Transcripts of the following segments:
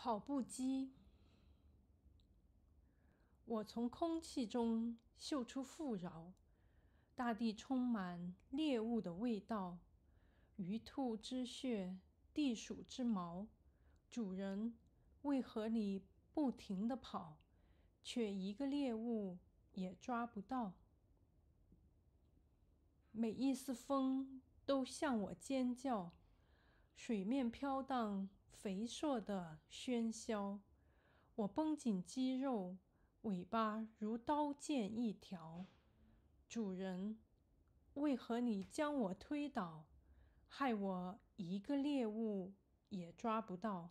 跑步机。我从空气中嗅出富饶，大地充满猎物的味道，鱼兔之血，地鼠之毛。主人，为何你不停地跑，却一个猎物也抓不到？每一丝风都向我尖叫，水面飘荡肥硕的喧嚣。我绷紧肌肉，尾巴如刀剑一条。主人，为何你将我推倒，害我一个猎物也抓不到？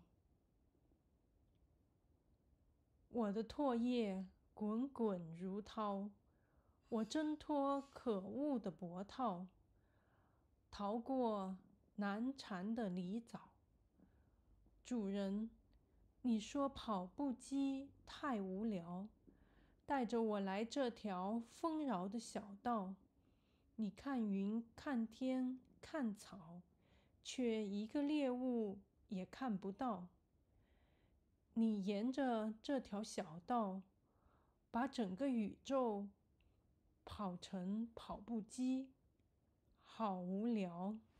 我的唾液滚滚如涛，我挣脱可恶的脖套，逃过难缠的泥沼。主人，你说跑步机太无聊，带着我来这条丰饶的小道。你看云，看天，看草，却一个猎物也看不到。你沿着这条小道，把整个宇宙跑成跑步机，好无聊。